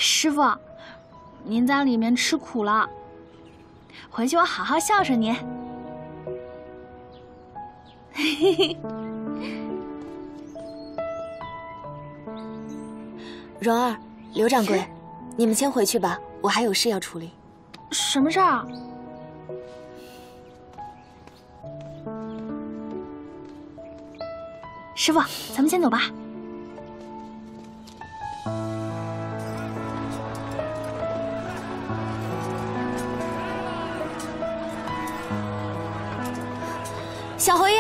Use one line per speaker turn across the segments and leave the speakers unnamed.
师傅，您在里面吃苦了，回去我好好孝顺您。嘿嘿。
蓉儿，刘掌柜，你们先回去吧，我还有事要处理。
什么事儿啊？师傅，咱们先走吧。
小侯爷，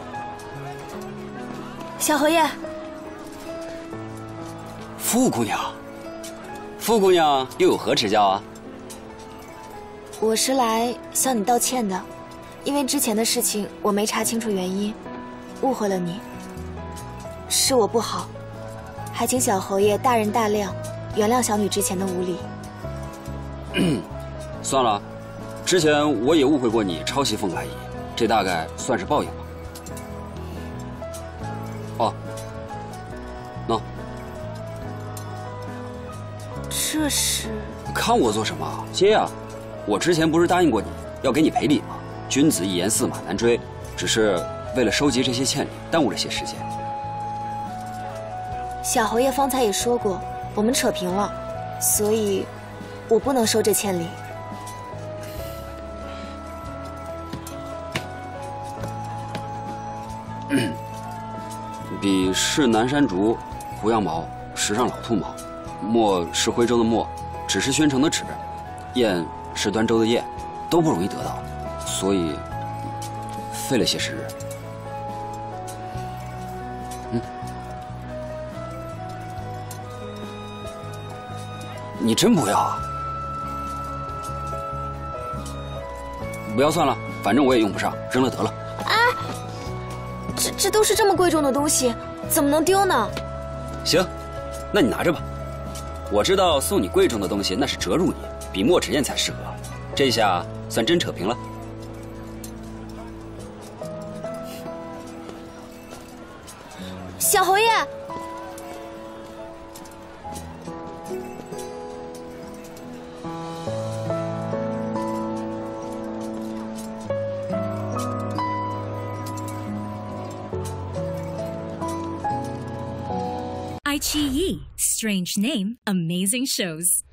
小侯爷，
傅姑娘，傅姑娘又有何指教啊？
我是来向你道歉的，因为之前的事情我没查清楚原因，误会了你，是我不好，还请小侯爷大人大量，原谅小女之前的无礼。
算了，之前我也误会过你抄袭凤来仪，这大概算是报应吧。哦，喏，
这是
看我做什么？接呀！我之前不是答应过你要给你赔礼吗？君子一言驷马难追，只是为了收集这些欠礼，耽误了些时间。
小侯爷方才也说过，我们扯平了，所以我不能收这欠礼。
笔是南山竹，胡杨毛，石上老兔毛，墨是徽州的墨，纸是宣城的纸，砚是端州的砚，都不容易得到，所以费了些时日。你真不要啊？不要算了，反正我也用不上，扔了得了。
这都是这么贵重的东西，怎么能丢呢？
行，那你拿着吧。我知道送你贵重的东西那是折辱你，笔墨纸砚才适合。这下算真扯平了。
小侯爷，
iQIYI, strange name, amazing shows.